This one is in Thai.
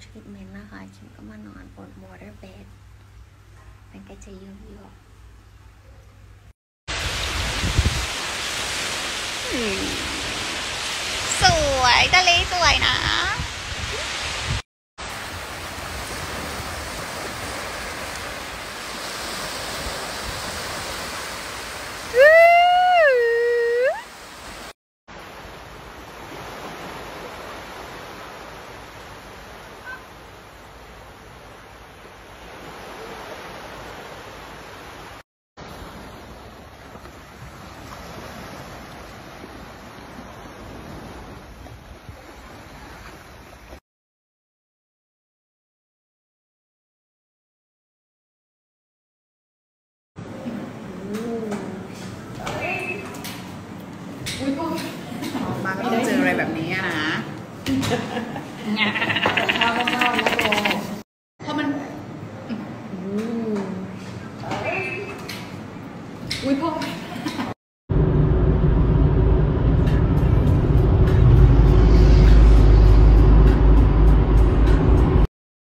ทรีทเมนต์นะคะคิมก็มานอนบน water bed มันก็จะยุ่งสวยทะเลสวยนะมาไม่ได้เจออะไรแบบนี้นะข้าวแล้วโบ